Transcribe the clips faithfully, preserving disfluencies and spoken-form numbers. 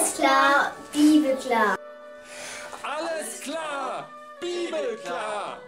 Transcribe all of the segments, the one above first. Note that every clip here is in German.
Alles klar, Bibelklar. Alles klar, Bibelklar.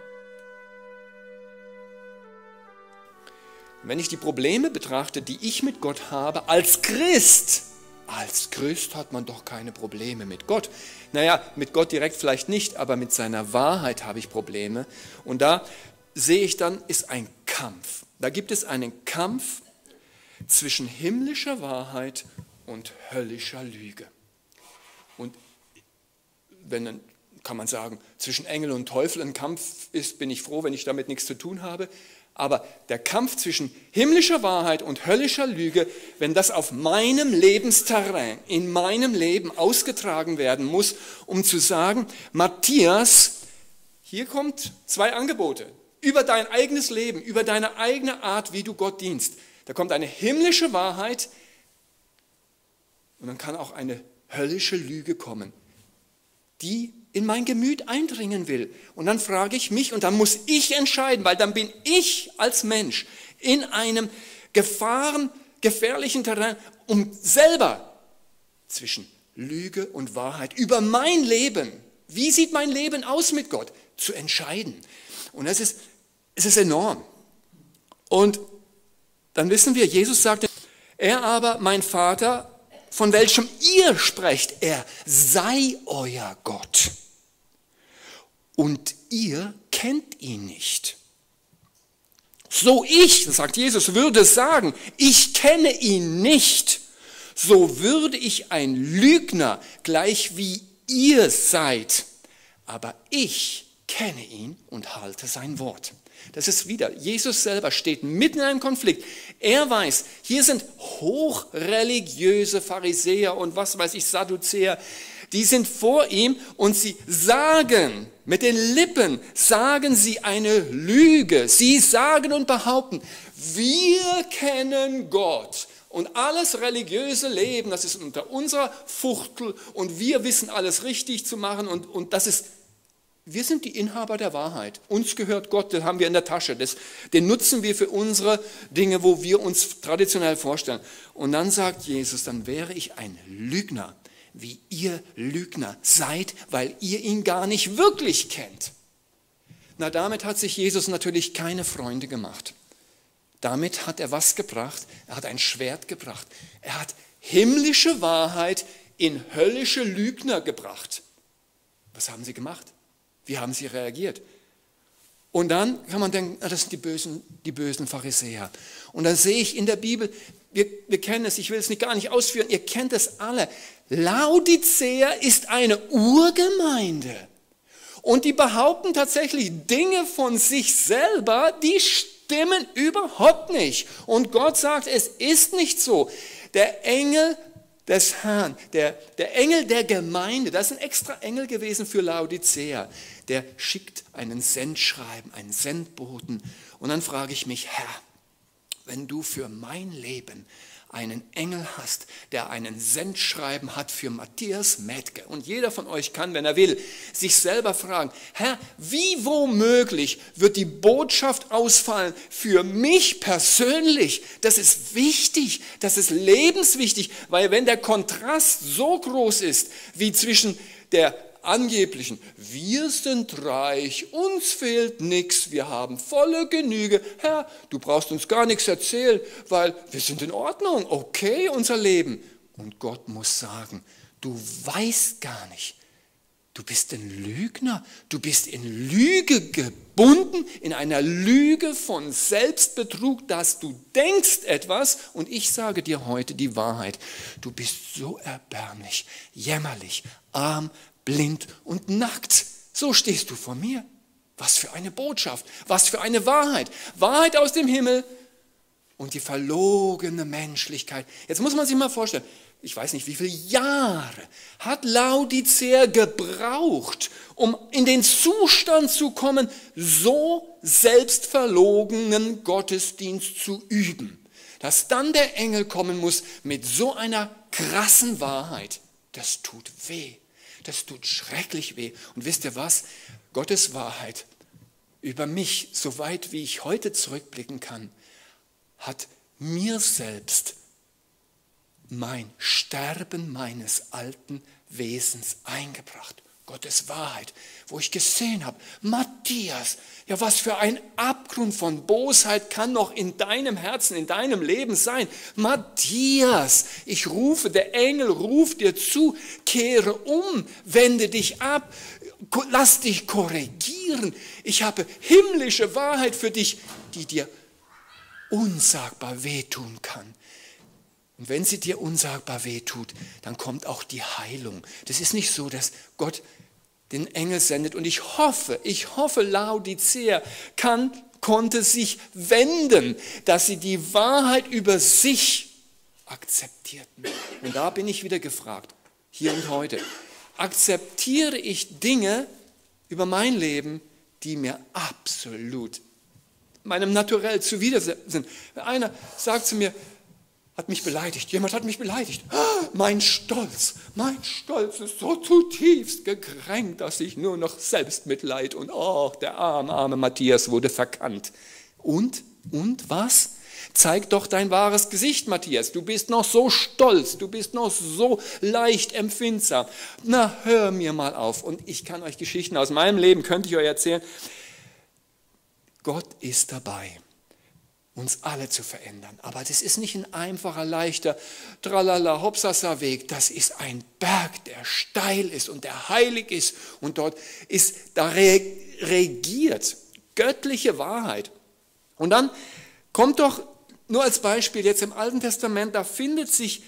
Wenn ich die Probleme betrachte, die ich mit Gott habe, als Christ, als Christ hat man doch keine Probleme mit Gott. Naja, mit Gott direkt vielleicht nicht, aber mit seiner Wahrheit habe ich Probleme. Und da sehe ich dann, ist ein Kampf. Da gibt es einen Kampf zwischen himmlischer Wahrheit und höllischer Lüge. Und wenn dann kann man sagen, zwischen Engel und Teufel ein Kampf ist, bin ich froh, wenn ich damit nichts zu tun habe. Aber der Kampf zwischen himmlischer Wahrheit und höllischer Lüge, wenn das auf meinem Lebensterrain, in meinem Leben ausgetragen werden muss, um zu sagen, Matthias, hier kommt zwei Angebote über dein eigenes Leben, über deine eigene Art, wie du Gott dienst. Da kommt eine himmlische Wahrheit und dann kann auch eine höllische Lüge kommen, die in mein Gemüt eindringen will. Und dann frage ich mich und dann muss ich entscheiden, weil dann bin ich als Mensch in einem Gefahren, gefährlichen Terrain, um selber zwischen Lüge und Wahrheit über mein Leben, wie sieht mein Leben aus mit Gott, zu entscheiden. Und das ist, es ist enorm. Und dann wissen wir, Jesus sagte, er aber, mein Vater, von welchem ihr sprecht, er sei euer Gott. Und ihr kennt ihn nicht. So ich, das sagt Jesus, würde sagen, ich kenne ihn nicht, so würde ich ein Lügner, gleich wie ihr seid. Aber ich kenne ihn und halte sein Wort. Das ist wieder, Jesus selber steht mitten in einem Konflikt. Er weiß, hier sind hochreligiöse Pharisäer und was weiß ich, Sadduzäer, die sind vor ihm und sie sagen, mit den Lippen sagen sie eine Lüge. Sie sagen und behaupten, wir kennen Gott. Und alles religiöse Leben, das ist unter unserer Fuchtel und wir wissen alles richtig zu machen und, und das ist, wir sind die Inhaber der Wahrheit. Uns gehört Gott, den haben wir in der Tasche. Das, den nutzen wir für unsere Dinge, wo wir uns traditionell vorstellen. Und dann sagt Jesus, dann wäre ich ein Lügner, wie ihr Lügner seid, weil ihr ihn gar nicht wirklich kennt. Na, damit hat sich Jesus natürlich keine Freunde gemacht. Damit hat er was gebracht? Er hat ein Schwert gebracht. Er hat himmlische Wahrheit in höllische Lügner gebracht. Was haben sie gemacht? Wie haben sie reagiert? Und dann kann man denken, das sind die bösen, die bösen Pharisäer. Und dann sehe ich in der Bibel, wir, wir kennen es, ich will es nicht gar nicht ausführen, ihr kennt es alle. Laodicea ist eine Urgemeinde. Und die behaupten tatsächlich Dinge von sich selber, die stimmen überhaupt nicht. Und Gott sagt, es ist nicht so. Der Engel des Herrn, der, der Engel der Gemeinde, das ist ein extra Engel gewesen für Laodicea, der schickt einen Sendschreiben, einen Sendboten. Und dann frage ich mich, Herr, wenn du für mein Leben einen Engel hast, der einen Sendschreiben hat für Matthias Metke. Und jeder von euch kann, wenn er will, sich selber fragen, Herr, wie womöglich wird die Botschaft ausfallen für mich persönlich? Das ist wichtig, das ist lebenswichtig, weil wenn der Kontrast so groß ist, wie zwischen der angeblichen, wir sind reich, uns fehlt nichts, wir haben volle Genüge. Herr, du brauchst uns gar nichts erzählen, weil wir sind in Ordnung, okay, unser Leben. Und Gott muss sagen, du weißt gar nicht, du bist ein Lügner, du bist in Lüge gebunden, in einer Lüge von Selbstbetrug, dass du denkst etwas und ich sage dir heute die Wahrheit. Du bist so erbärmlich, jämmerlich, arm, blind und nackt. So stehst du vor mir. Was für eine Botschaft, was für eine Wahrheit. Wahrheit aus dem Himmel und die verlogene Menschlichkeit. Jetzt muss man sich mal vorstellen, ich weiß nicht, wie viele Jahre hat Laodicea gebraucht, um in den Zustand zu kommen, so selbstverlogenen Gottesdienst zu üben. Dass dann der Engel kommen muss mit so einer krassen Wahrheit. Das tut weh. Das tut schrecklich weh. Und wisst ihr was? Gottes Wahrheit über mich, soweit wie ich heute zurückblicken kann, hat mir selbst mein Sterben meines alten Wesens eingebracht. Gottes Wahrheit, wo ich gesehen habe, Matthias, ja, was für ein Abgrund von Bosheit kann noch in deinem Herzen, in deinem Leben sein. Matthias, ich rufe, der Engel ruft dir zu, kehre um, wende dich ab, lass dich korrigieren. Ich habe himmlische Wahrheit für dich, die dir unsagbar wehtun kann. Und wenn sie dir unsagbar wehtut, dann kommt auch die Heilung. Das ist nicht so, dass Gott den Engel sendet. Und ich hoffe, ich hoffe, Laodicea kann, konnte sich wenden, dass sie die Wahrheit über sich akzeptierten. Und da bin ich wieder gefragt, hier und heute. Akzeptiere ich Dinge über mein Leben, die mir absolut meinem Naturell zuwider sind? Einer sagt zu mir, hat mich beleidigt, jemand hat mich beleidigt. Mein Stolz, mein Stolz ist so zutiefst gekränkt, dass ich nur noch Selbstmitleid und oh, der arme, arme Matthias wurde verkannt. Und, und was? Zeig doch dein wahres Gesicht, Matthias. Du bist noch so stolz, du bist noch so leicht empfindsam. Na, hör mir mal auf. Und ich kann euch Geschichten aus meinem Leben, könnte ich euch erzählen. Gott ist dabei, uns alle zu verändern. Aber das ist nicht ein einfacher, leichter Tralala, Hopsasa Weg. Das ist ein Berg, der steil ist und der heilig ist. Und dort ist, da regiert göttliche Wahrheit. Und dann kommt doch, nur als Beispiel, jetzt im Alten Testament, da findet sich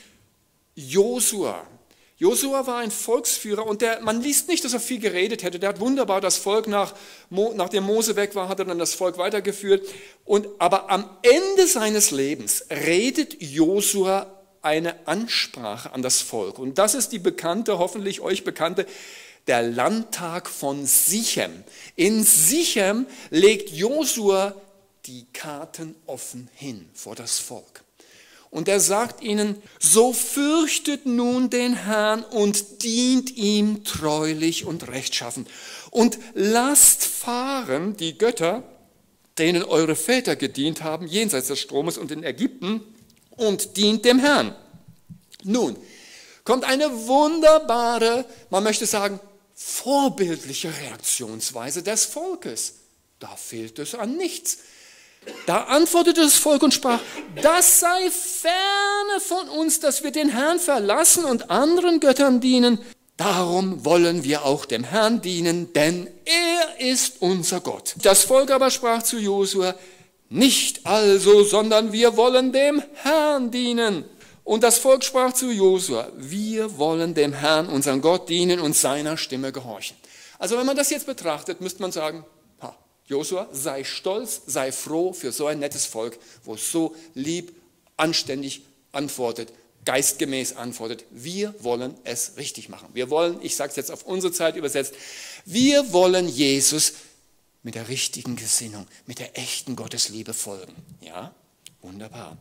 Josua. Josua war ein Volksführer und der, man liest nicht, dass er viel geredet hätte. Der hat wunderbar das Volk, nach, nachdem Mose weg war, hat er dann das Volk weitergeführt. Und, aber am Ende seines Lebens redet Josua eine Ansprache an das Volk. Und das ist die bekannte, hoffentlich euch bekannte, der Landtag von Sichem. In Sichem legt Josua die Karten offen hin vor das Volk. Und er sagt ihnen, so fürchtet nun den Herrn und dient ihm treulich und rechtschaffen. Und lasst fahren die Götter, denen eure Väter gedient haben, jenseits des Stromes und in Ägypten, und dient dem Herrn. Nun kommt eine wunderbare, man möchte sagen, vorbildliche Reaktionsweise des Volkes. Da fehlt es an nichts. Da antwortete das Volk und sprach, das sei ferne von uns, dass wir den Herrn verlassen und anderen Göttern dienen. Darum wollen wir auch dem Herrn dienen, denn er ist unser Gott. Das Volk aber sprach zu Josua, nicht also, sondern wir wollen dem Herrn dienen. Und das Volk sprach zu Josua, wir wollen dem Herrn, unseren Gott, dienen und seiner Stimme gehorchen. Also wenn man das jetzt betrachtet, müsste man sagen, Josua, sei stolz, sei froh für so ein nettes Volk, wo es so lieb, anständig antwortet, geistgemäß antwortet. Wir wollen es richtig machen. Wir wollen, ich sage es jetzt auf unsere Zeit übersetzt, wir wollen Jesus mit der richtigen Gesinnung, mit der echten Gottesliebe folgen. Ja, wunderbar.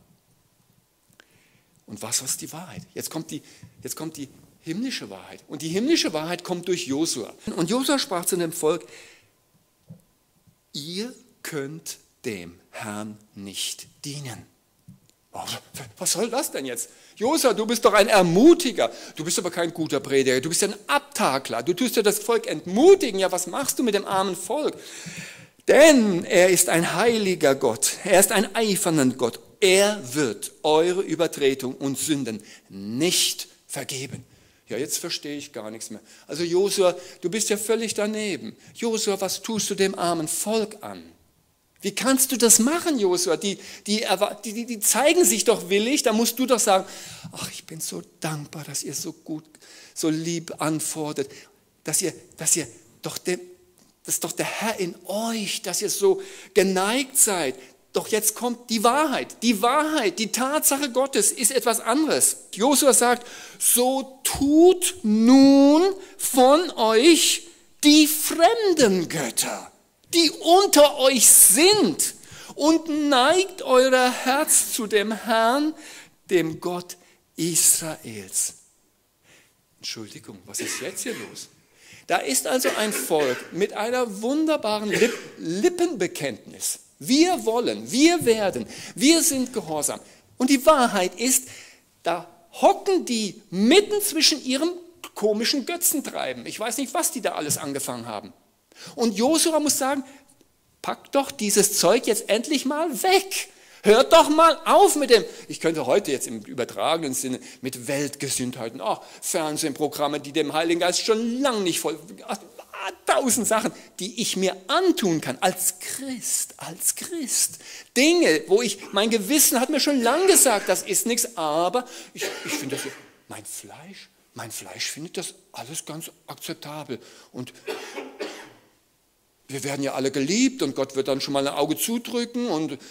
Und was ist die Wahrheit? Jetzt kommt die, jetzt kommt die himmlische Wahrheit. Und die himmlische Wahrheit kommt durch Josua. Und Josua sprach zu dem Volk, ihr könnt dem Herrn nicht dienen. Was soll das denn jetzt? Josua, du bist doch ein Ermutiger. Du bist aber kein guter Prediger. Du bist ein Abtakler. Du tust ja das Volk entmutigen. Ja, was machst du mit dem armen Volk? Denn er ist ein heiliger Gott. Er ist ein eifernder Gott. Er wird eure Übertretung und Sünden nicht vergeben. Ja, jetzt verstehe ich gar nichts mehr. Also Josua, du bist ja völlig daneben. Josua, was tust du dem armen Volk an? Wie kannst du das machen, Josua? Die, die, die, die zeigen sich doch willig, da musst du doch sagen, ach, ich bin so dankbar, dass ihr so gut, so lieb antwortet, dass ihr, dass ihr doch, dem, das ist doch der Herr in euch, dass ihr so geneigt seid. Doch jetzt kommt die Wahrheit. Die Wahrheit, die Tatsache Gottes ist etwas anderes. Josua sagt, so tut nun von euch die fremden Götter, die unter euch sind, und neigt euer Herz zu dem Herrn, dem Gott Israels. Entschuldigung, was ist jetzt hier los? Da ist also ein Volk mit einer wunderbaren Lipp- Lippenbekenntnis. Wir wollen, wir werden, wir sind gehorsam. Und die Wahrheit ist, da hocken die mitten zwischen ihrem komischen Götzentreiben. Ich weiß nicht, was die da alles angefangen haben. Und Josua muss sagen, packt doch dieses Zeug jetzt endlich mal weg. Hört doch mal auf mit dem, ich könnte heute jetzt im übertragenen Sinne mit Weltgesundheiten, ach, Fernsehprogramme, die dem Heiligen Geist schon lange nicht voll, ach, tausend Sachen, die ich mir antun kann als Christ, als Christ. Dinge, wo ich, mein Gewissen hat mir schon lange gesagt, das ist nichts, aber ich, ich finde das, mein Fleisch, mein Fleisch findet das alles ganz akzeptabel und wir werden ja alle geliebt und Gott wird dann schon mal ein Auge zudrücken und äh,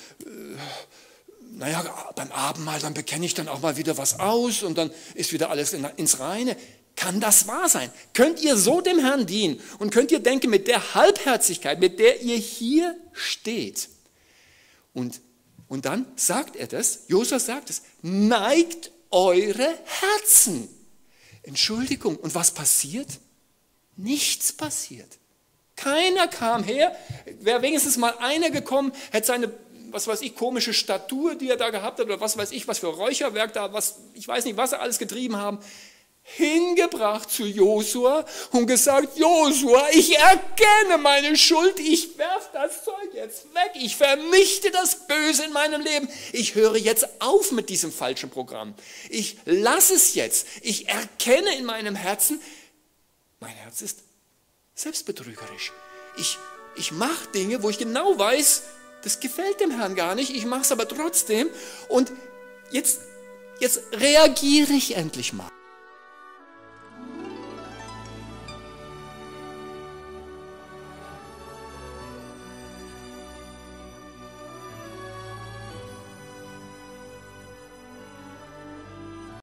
naja, beim Abendmahl, dann bekenne ich dann auch mal wieder was aus und dann ist wieder alles in, ins Reine. Kann das wahr sein? Könnt ihr so dem Herrn dienen und könnt ihr denken, mit der Halbherzigkeit, mit der ihr hier steht? Und, und dann sagt er das, Josua sagt es, neigt eure Herzen. Entschuldigung, und was passiert? Nichts passiert. Keiner kam her, wäre wenigstens mal einer gekommen, hätte seine, was weiß ich, komische Statur, die er da gehabt hat, oder was weiß ich, was für Räucherwerk da, was, ich weiß nicht, was sie alles getrieben haben, hingebracht zu Josua und gesagt, Josua, ich erkenne meine Schuld, ich werfe das Zeug jetzt weg, ich vernichte das Böse in meinem Leben, ich höre jetzt auf mit diesem falschen Programm, ich lasse es jetzt, ich erkenne in meinem Herzen, mein Herz ist selbstbetrügerisch. Ich, ich mache Dinge, wo ich genau weiß, das gefällt dem Herrn gar nicht, ich mache es aber trotzdem und jetzt, jetzt reagiere ich endlich mal.